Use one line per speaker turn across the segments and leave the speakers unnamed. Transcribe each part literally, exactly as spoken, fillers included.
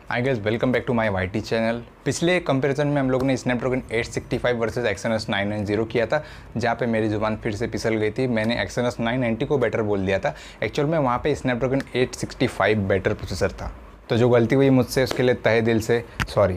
Hi guys, welcome back to my YT channel. पिछले comparison में हम लोगों ने Snapdragon eight sixty five versus Exynos nine ninety किया था, जहाँ पे मेरी जुबान फिर से फिसल गई थी। मैंने एक्सयनस नाइन नाइंटी को बेटर बोल दिया था। एक्चुअल में वहाँ पे Snapdragon eight sixty five better processor था, तो जो गलती हुई मुझसे उसके लिए तहे दिल से सॉरी।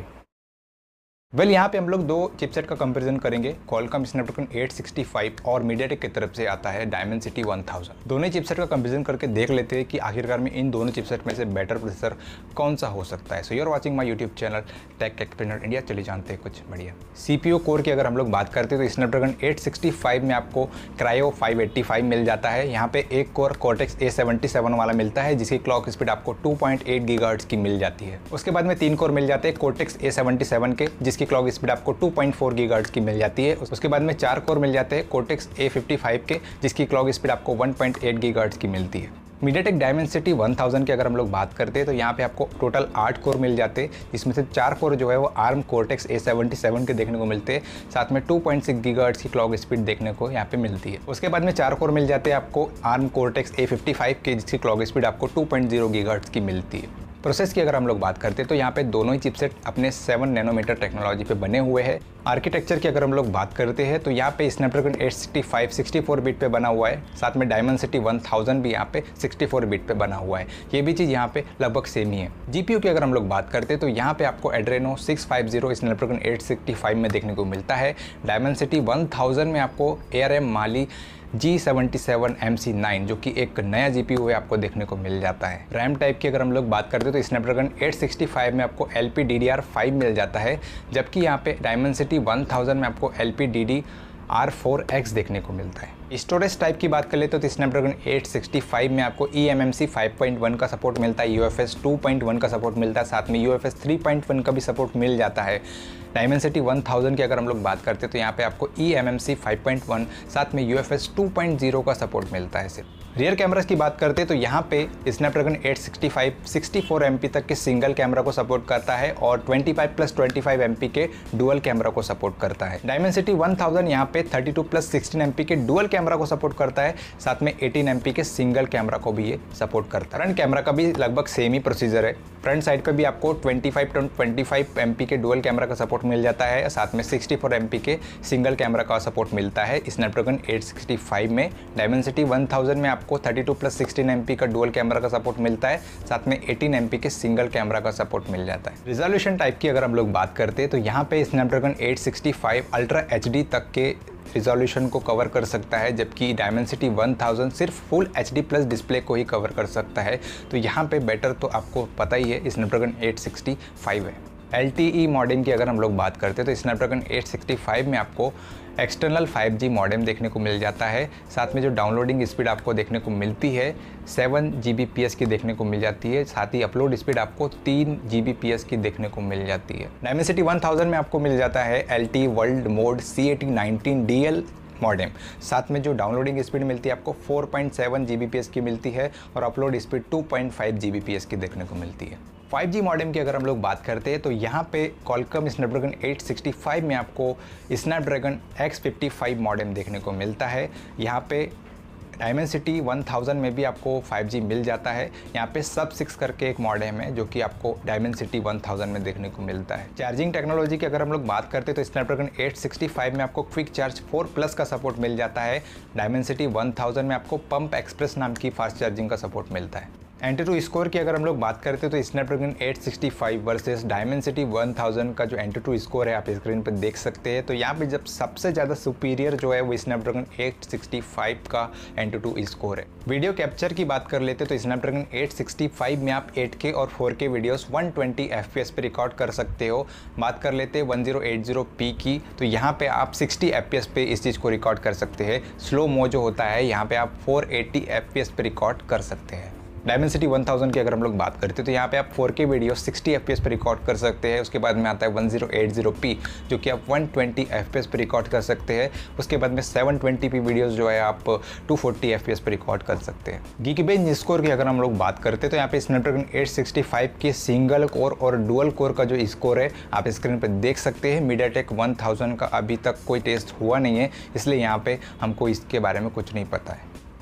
वेल well, यहाँ पे हम लोग दो चिपसेट का कंपैरिजन करेंगे। Qualcomm Snapdragon eight sixty five और मीडियाटेक की तरफ से आता है डायमेंसिटी वन थाउज़ेंड। दोनों चिपसेट का कंपैरिजन करके देख लेते हैं कि आखिरकार में इन दोनों चिपसेट में से बेटर प्रोसेसर कौन सा हो सकता है। So you are watching my YouTube channel Tech Explainer India. चलिए जानते हैं कुछ बढ़िया। सीपीयू कोर की अगर हम लोग बात करते हैं तो स्नैपड्रैगन एट सिक्सटी फाइव में आपको क्रायो फाइव एट्टी फाइव मिल जाता है। यहाँ पे एक core Cortex A seventy seven वाला मिलता है, जिसकी क्लॉक स्पीड आपको टू पॉइंट एट गीगाहर्ट्ज़ की मिल जाती है। उसके बाद में तीन कोर मिल जाते हैं कॉर्टेक्स ए सेवेंटी सेवन के, जिसकी क्लॉक स्पीड आपको टू पॉइंट फोर गीगाहर्ट्ज़ की मिल जाती है। उसके बाद में चार कोर मिल जाते हैं कॉर्टेक्स ए फिफ्टी फाइव के, जिसकी क्लॉक स्पीड आपको वन पॉइंट एट गीगाहर्ट्ज़ की मिलती है। मीडियाटेक डायमेंसिटी वन थाउज़ेंड की अगर हम लोग बात करते हैं तो यहाँ पे आपको टोटल आठ कोर मिल जाते हैं, जिसमें से चार कोर जो है वो ARM Cortex A seventy seven के देखने को मिलते हैं। साथ में टू पॉइंट सिक्स गीगाहर्ट्ज़ की क्लॉक स्पीड देखने को यहाँ पे मिलती है। उसके बाद में चार कोर मिल जाते हैं आपको ARM Cortex A fifty five के, जिसकी क्लॉक स्पीड आपको टू पॉइंट ज़ीरो गीगाहर्ट्ज़ की मिलती है। प्रोसेस की अगर हम लोग बात करते हैं तो यहाँ पे दोनों ही चिपसेट अपने सेवन नैनोमीटर टेक्नोलॉजी पे बने हुए हैं। आर्किटेक्चर की अगर हम लोग बात करते हैं तो यहाँ पे Snapdragon eight sixty five sixty four bit पे बना हुआ है। साथ में डायमेंसिटी वन थाउज़ेंड भी यहाँ पे सिक्सटी फोर बिट पे बना हुआ है। ये भी चीज़ यहाँ पे लगभग सेम ही है। जीपीयू की अगर हम लोग बात करते हैं तो यहाँ पे आपको Adreno six fifty Snapdragon eight sixty five में देखने को मिलता है। डायमेंसिटी वन थाउज़ेंड में आपको A R M Mali G seventy seven M C nine जो कि एक नया जीपीयू है आपको देखने को मिल जाता है। रैम टाइप की अगर हम लोग बात करते हैं तो स्नैपड्रैगन एट सिक्सटी फाइव में आपको L P D D R five मिल जाता है, जबकि यहाँ पे डायमेंसिटी वन थाउज़ेंड में आपको L P D D R four X देखने को मिलता है। स्टोरेज टाइप की बात कर लेते तो स्नैपड्रैगन एट सिक्सटी फाइव में आपको E M M C five point one का सपोर्ट मिलता है, U F S two point one का सपोर्ट मिलता है, साथ में U F S three point one का भी सपोर्ट मिल जाता है। डायमेंसिटी वन थाउज़ेंड की अगर हम लोग बात करते हैं तो यहाँ पे आपको E M M C five point one साथ में U F S two point zero का सपोर्ट मिलता है सिर्फ। रियर कैमरास की बात करते हैं तो यहाँ पे Snapdragon eight sixty five sixty four M P तक के सिंगल कैमरा को सपोर्ट करता है और twenty five plus twenty five M P के डुअल कैमरा को सपोर्ट करता है। डायमेंसिटी वन थाउज़ेंड यहाँ पे thirty two plus sixteen M P के डुअल कैमरा को सपोर्ट करता है, साथ में एटीन एम पी के सिंगल कैमरा को भी ये सपोर्ट करता है। फ्रंट कैमरा का भी लगभग सेम ही प्रोसीजर है। फ्रंट साइड पे भी आपको twenty five to twenty five M P के डुअल कैमरा का सपोर्ट मिल जाता है, साथ में सिक्सटी फोर एम पी के सिंगल कैमरा का सपोर्ट मिलता है स्नैपड्रैगन एट सिक्सटी फाइव में। डायमेंसिटी वन थाउज़ेंड में आपको thirty two plus sixteen M P का डुअल कैमरा का सपोर्ट मिलता है, साथ में एटीन एम पी के सिंगल कैमरा का सपोर्ट मिल जाता है। रिजोल्यूशन टाइप की अगर हम लोग बात करते हैं तो यहाँ पे Snapdragon eight sixty five ultra H D तक के रिजोल्यूशन को कवर कर सकता है, जबकि डायमेंसिटी वन थाउज़ेंड सिर्फ full H D plus display को ही कवर कर सकता है। तो यहाँ पे बेटर तो आपको पता ही है स्नैपड्रैगन एट सिक्सटी फाइव है। एल टी ई मॉडेम की अगर हम लोग बात करते हैं तो स्नैपड्रैगन एट सिक्सटी फाइव में आपको एक्सटर्नल फाइव जी मॉडेम देखने को मिल जाता है। साथ में जो डाउनलोडिंग स्पीड आपको देखने को मिलती है seven G B P S की देखने को मिल जाती है, साथ ही अपलोड स्पीड आपको तीन जी बी पी एस की देखने को मिल जाती है। डायमेंसिटी वन थाउज़ेंड में आपको मिल जाता है L T world mode C A T nineteen D L modem, साथ में जो डाउनलोडिंग स्पीड मिलती है आपको four point seven G B P S की मिलती है और upload speed two point five G B P S की देखने को मिलती है। फाइव जी मॉडेम की अगर हम लोग बात करते हैं तो यहाँ पे Qualcomm Snapdragon eight sixty five में आपको Snapdragon X fifty five modem देखने को मिलता है। यहाँ पे डायमेंसिटी वन थाउज़ेंड में भी आपको फाइव जी मिल जाता है। यहाँ पे सब सिक्स करके एक मॉडेम है जो कि आपको डायमेंसिटी वन थाउज़ेंड में देखने को मिलता है। चार्जिंग टेक्नोलॉजी की अगर हम लोग बात करते हैं तो स्नैपड्रैगन एट सिक्सटी फाइव में आपको क्विक चार्ज फोर प्लस का सपोर्ट मिल जाता है। डायमेंसिटी वन थाउज़ेंड में आपको पंप एक्सप्रेस नाम की फास्ट चार्जिंग का सपोर्ट मिलता है। एंटी स्कोर की अगर हम लोग बात करते हैं तो Snapdragon eight sixty five versus Dimensity one thousand का जो एंटी स्कोर है आप स्क्रीन पर देख सकते हैं। तो यहाँ पे जब सबसे ज़्यादा सुपीरियर जो है वो स्नैपड्रैगन एट सिक्सटी फाइव का एंटी स्कोर है। वीडियो कैप्चर की बात कर लेते तो स्नैपड्रैगन एट सिक्सटी फाइव में आप एट के और four K videos one twenty F P S पे रिकॉर्ड कर सकते हो। बात कर लेते हैं one zero eight zero P की, तो यहाँ पे आप सिक्सटी एफ पी एस पे इस चीज़ को रिकॉर्ड कर सकते हैं। स्लो मो जो होता है यहाँ पे आप four eighty F P S पे रिकॉर्ड कर सकते हैं। डायमेंसिटी वन थाउज़ेंड की अगर हम लोग बात करते हैं तो यहाँ पे आप four K video sixty F P S पे रिकॉर्ड कर सकते हैं। उसके बाद में आता है one zero eight zero P जो कि आप one twenty F P S पे रिकॉर्ड कर सकते हैं। उसके बाद में सेवन ट्वेंटी पी वीडियोस जो है आप two forty F P S पे रिकॉर्ड कर सकते हैं। गीकबेंच स्कोर की अगर हम लोग बात करते हैं तो यहाँ पे स्नैपड्रैगन एट सिक्सटी फाइव के सिंगल कोर और डुअल कोर का जो स्कोर है आप स्क्रीन पर देख सकते हैं। मीडियाटेक वन थाउज़ेंड का अभी तक कोई टेस्ट हुआ नहीं है, इसलिए यहाँ पे हमको इसके बारे में कुछ नहीं पता है।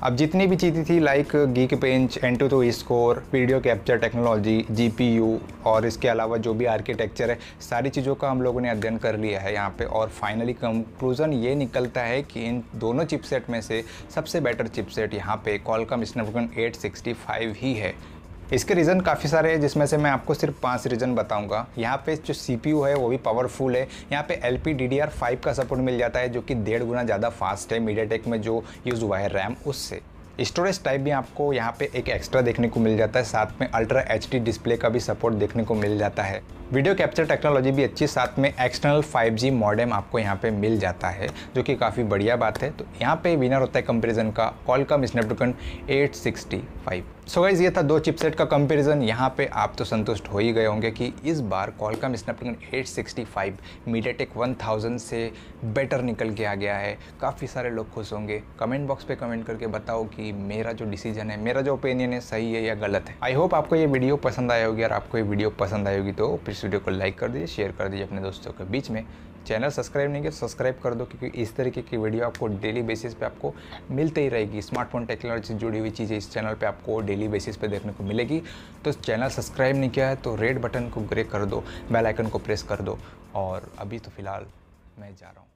अब जितनी भी चीज़ें थी like Geekbench, AnTuTu score, video capture technology, GPU और इसके अलावा जो भी आर्किटेक्चर है, सारी चीज़ों का हम लोगों ने अध्ययन कर लिया है यहाँ पे। और फाइनली कंक्लूजन ये निकलता है कि इन दोनों चिपसेट में से सबसे बेटर चिपसेट यहाँ पे Qualcomm Snapdragon eight sixty five ही है। इसके रीज़न काफ़ी सारे हैं, जिसमें से मैं आपको सिर्फ पांच रीज़न बताऊंगा। यहाँ पे जो सीपीयू है वो भी पावरफुल है। यहाँ पे L P D D R five का सपोर्ट मिल जाता है, जो कि डेढ़ गुना ज़्यादा फास्ट है मीडियाटेक में जो यूज़ हुआ है रैम उससे। स्टोरेज टाइप भी आपको यहाँ पे एक एक्स्ट्रा देखने को मिल जाता है, साथ में अल्ट्रा एच डी डिस्प्ले का भी सपोर्ट देखने को मिल जाता है। वीडियो कैप्चर टेक्नोलॉजी भी अच्छी, साथ में एक्सटर्नल फाइव जी मॉडेम आपको यहाँ पे मिल जाता है, जो कि काफ़ी बढ़िया बात है। तो यहाँ पे विनर होता है कंपैरिजन का Qualcomm Snapdragon eight sixty five. So guys, ये था दो चिपसेट का कंपैरिजन। यहाँ पे आप तो संतुष्ट हो ही गए होंगे कि इस बार Qualcomm Snapdragon eight sixty five MediaTek one thousand से बेटर निकल के आ गया है। काफ़ी सारे लोग खुश होंगे। कमेंट बॉक्स पे कमेंट करके बताओ कि मेरा जो डिसीजन है, मेरा जो ओपिनियन है, सही है या गलत है। आई होप आपको ये वीडियो पसंद आया होगी। और आपको ये वीडियो पसंद आई होगी तो इस वीडियो को लाइक कर दीजिए, शेयर कर दीजिए अपने दोस्तों के बीच में। चैनल सब्सक्राइब नहीं किया सब्सक्राइब कर दो, क्योंकि इस तरीके की वीडियो आपको डेली बेसिस पे आपको मिलते ही रहेगी। स्मार्टफोन टेक्नोलॉजी से जुड़ी हुई चीज़ें इस चैनल पे आपको डेली बेसिस पे देखने को मिलेगी। तो चैनल सब्सक्राइब नहीं किया है तो रेड बटन को ग्रे कर दो, बेल आइकन को प्रेस कर दो। और अभी तो फ़िलहाल मैं जा रहा हूँ।